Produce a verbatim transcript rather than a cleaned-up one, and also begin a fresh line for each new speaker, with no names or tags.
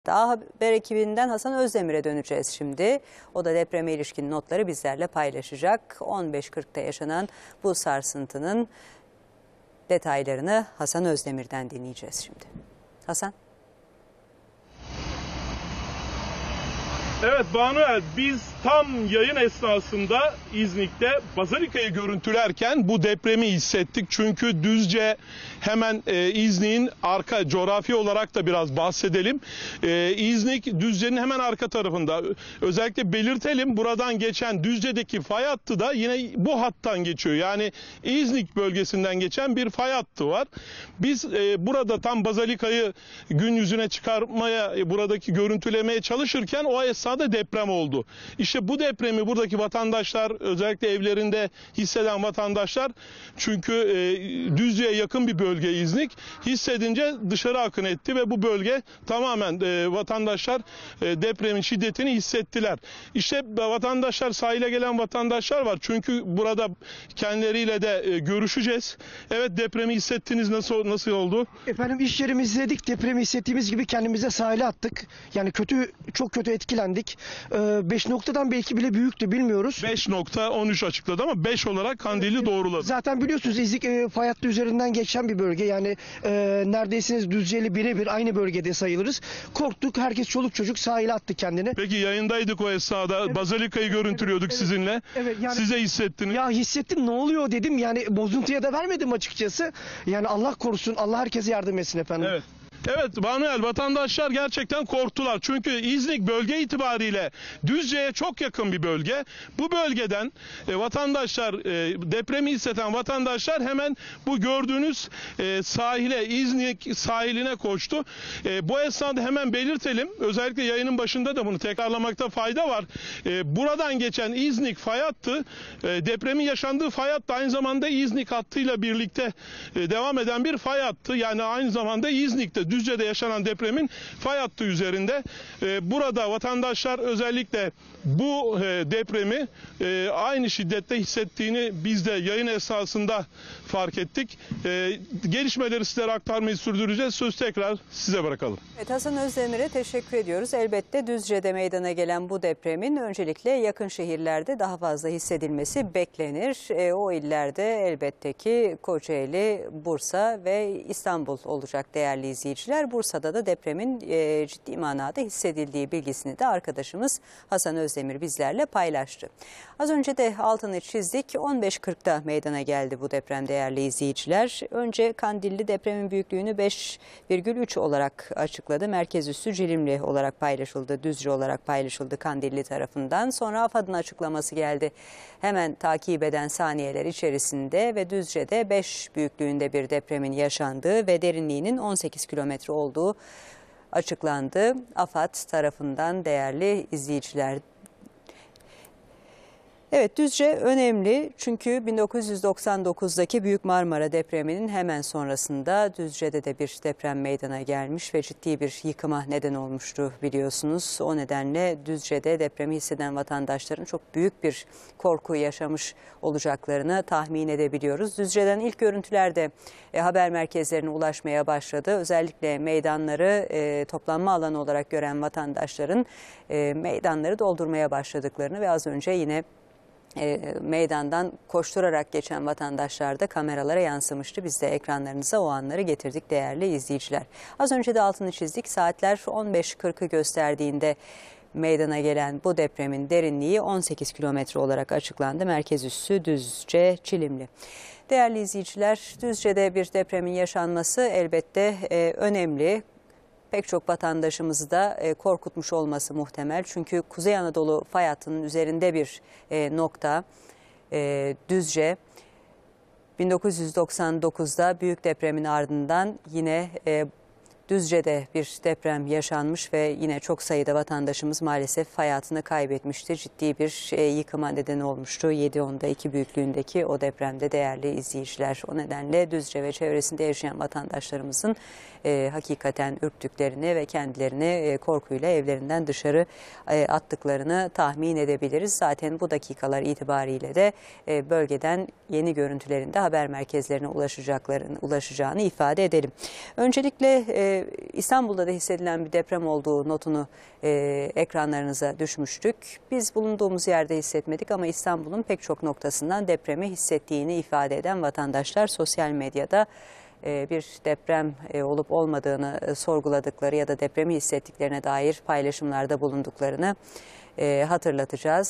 Daha Haber ekibinden Hasan Özdemir'e döneceğiz şimdi. O da depreme ilişkin notları bizlerle paylaşacak. on beş kırkta yaşanan bu sarsıntının detaylarını Hasan Özdemir'den dinleyeceğiz şimdi. Hasan.
Evet Banuel, biz tam yayın esnasında İznik'te Bazilika'yı görüntülerken bu depremi hissettik. Çünkü Düzce hemen e, İznik'in arka, coğrafi olarak da biraz bahsedelim. E, İznik Düzce'nin hemen arka tarafında. Özellikle belirtelim, buradan geçen Düzce'deki fay hattı da yine bu hattan geçiyor. Yani İznik bölgesinden geçen bir fay hattı var. Biz e, burada tam Bazilika'yı gün yüzüne çıkarmaya, e, buradaki görüntülemeye çalışırken o esnada da deprem oldu. İşte bu depremi buradaki vatandaşlar, özellikle evlerinde hisseden vatandaşlar, çünkü e, Düzce'ye yakın bir bölge İznik, hissedince dışarı akın etti ve bu bölge tamamen e, vatandaşlar e, depremin şiddetini hissettiler. İşte vatandaşlar, sahile gelen vatandaşlar var. Çünkü burada kendileriyle de e, görüşeceğiz. Evet, depremi hissettiniz, nasıl nasıl oldu?
Efendim, iş yerimizde dedik, depremi hissettiğimiz gibi kendimize sahile attık. Yani kötü, çok kötü etkilendik. beş noktadan belki bile büyüktü, bilmiyoruz.
beş nokta on üç açıkladı ama beş olarak Kandilli evet, doğruladı.
Zaten biliyorsunuz İznik e, fay hattı üzerinden geçen bir bölge. Yani e, neredeyse Düzce'yle birebir aynı bölgede sayılırız. Korktuk, herkes çoluk çocuk sahile attı kendini.
Peki yayındaydık o esnada. Evet. Bazilika'yı görüntülüyorduk evet, sizinle. Evet, yani, size hissettiniz.
Ya hissettim, ne oluyor dedim. Yani bozuntuya da vermedim açıkçası. Yani Allah korusun, Allah herkese yardım etsin efendim.
Evet. Evet Manuel, vatandaşlar gerçekten korktular. Çünkü İznik bölge itibariyle Düzce'ye çok yakın bir bölge. Bu bölgeden e, vatandaşlar, e, depremi hisseden vatandaşlar hemen bu gördüğünüz e, sahile, İznik sahiline koştu. E, bu esnada hemen belirtelim, özellikle yayının başında da bunu tekrarlamakta fayda var. E, buradan geçen İznik fay hattı, e, depremin yaşandığı fay hattı aynı zamanda İznik hattıyla birlikte e, devam eden bir fay hattı. Yani aynı zamanda İznik'te, Düzce'de yaşanan depremin fay hattı üzerinde. Ee, burada vatandaşlar özellikle bu e, depremi e, aynı şiddette hissettiğini biz de yayın esnasında fark ettik. E, gelişmeleri sizlere aktarmayı sürdüreceğiz. Söz tekrar size bırakalım.
Evet, Hasan Özdemir'e teşekkür ediyoruz. Elbette Düzce'de meydana gelen bu depremin öncelikle yakın şehirlerde daha fazla hissedilmesi beklenir. E, o illerde elbette ki Kocaeli, Bursa ve İstanbul olacak değerli izleyiciler. Bursa'da da depremin e, ciddi manada hissedildiği bilgisini de arkadaşımız Hasan Özdemir bizlerle paylaştı. Az önce de altını çizdik. on beş kırkta meydana geldi bu deprem değerli izleyiciler. Önce Kandilli depremin büyüklüğünü beş virgül üç olarak açıkladı. Merkez üssü Cilimli olarak paylaşıldı. Düzce olarak paylaşıldı Kandilli tarafından. Sonra AFAD'ın açıklaması geldi. Hemen takip eden saniyeler içerisinde ve Düzce'de beş büyüklüğünde bir depremin yaşandığı ve derinliğinin on sekiz kilometre olduğu açıklandı. AFAD tarafından değerli izleyiciler. Evet, Düzce önemli çünkü bin dokuz yüz doksan dokuzdaki Büyük Marmara depreminin hemen sonrasında Düzce'de de bir deprem meydana gelmiş ve ciddi bir yıkıma neden olmuştu biliyorsunuz. O nedenle Düzce'de depremi hisseden vatandaşların çok büyük bir korku yaşamış olacaklarını tahmin edebiliyoruz. Düzce'den ilk görüntüler de e, haber merkezlerine ulaşmaya başladı. Özellikle meydanları e, toplanma alanı olarak gören vatandaşların e, meydanları doldurmaya başladıklarını ve az önce yine E, meydandan koşturarak geçen vatandaşlar da kameralara yansımıştı. Biz de ekranlarınıza o anları getirdik değerli izleyiciler. Az önce de altını çizdik. Saatler on beş kırkı gösterdiğinde meydana gelen bu depremin derinliği on sekiz kilometre olarak açıklandı. Merkez üssü Düzce, Çilimli. Değerli izleyiciler, Düzce'de bir depremin yaşanması elbette e, önemli. Pek çok vatandaşımızı da e, korkutmuş olması muhtemel. Çünkü Kuzey Anadolu fay hattının üzerinde bir e, nokta e, Düzce. bin dokuz yüz doksan dokuzda büyük depremin ardından yine e, Düzce'de bir deprem yaşanmış ve yine çok sayıda vatandaşımız maalesef hayatını kaybetmişti. Ciddi bir e, yıkıma neden olmuştu. yedi onda iki büyüklüğündeki o depremde değerli izleyiciler. O nedenle Düzce ve çevresinde yaşayan vatandaşlarımızın e, hakikaten ürktüklerini ve kendilerini e, korkuyla evlerinden dışarı e, attıklarını tahmin edebiliriz. Zaten bu dakikalar itibariyle de e, bölgeden yeni görüntülerinde haber merkezlerine ulaşacaklarını, ulaşacağını ifade edelim. Öncelikle e, e, İstanbul'da da hissedilen bir deprem olduğu notunu e, ekranlarınıza düşmüştük. Biz bulunduğumuz yerde hissetmedik ama İstanbul'un pek çok noktasından depremi hissettiğini ifade eden vatandaşlar sosyal medyada e, bir deprem e, olup olmadığını e, sorguladıkları ya da depremi hissettiklerine dair paylaşımlarda bulunduklarını e, hatırlatacağız.